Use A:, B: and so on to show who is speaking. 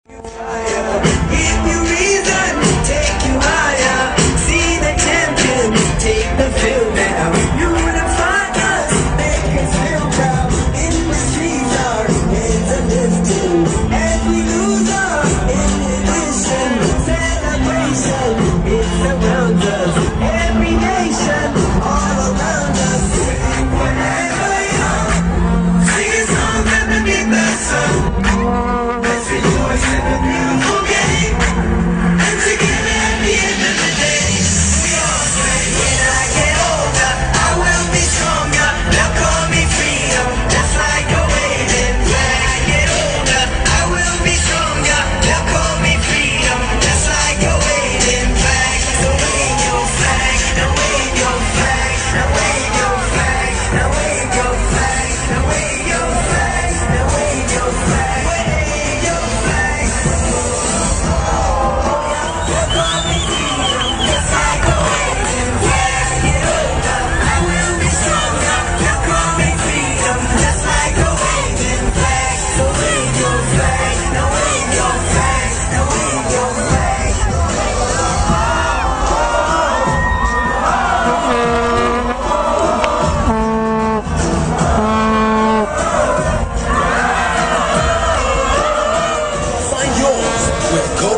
A: Give you reason, take you higher. See the champions, take the field now. Unify us, make us feel proud. In the streets, our hands are lifting. As we lose our inhibition, celebration, it surrounds us. Every nation, all around us. Whenever you're singing songs underneath the sun. Let's rejoice in the beautiful game. And together at the end of the day, we all say, when I get older, I will be stronger. They'll call me freedom, just like a waving flag. When I get older, I will be stronger. They'll call me freedom, just like a waving flag. So wave your flag, now wave your flag, now wave your flag, now wave your flag, now wave your flag, now wave your flag, wave your flag. They'll call me freedom, just like a waving flag. Get older, I will be stronger. They'll call me freedom, just like a waving flag. So wave your flag, now wave your flag, now wave your flag. Find yours with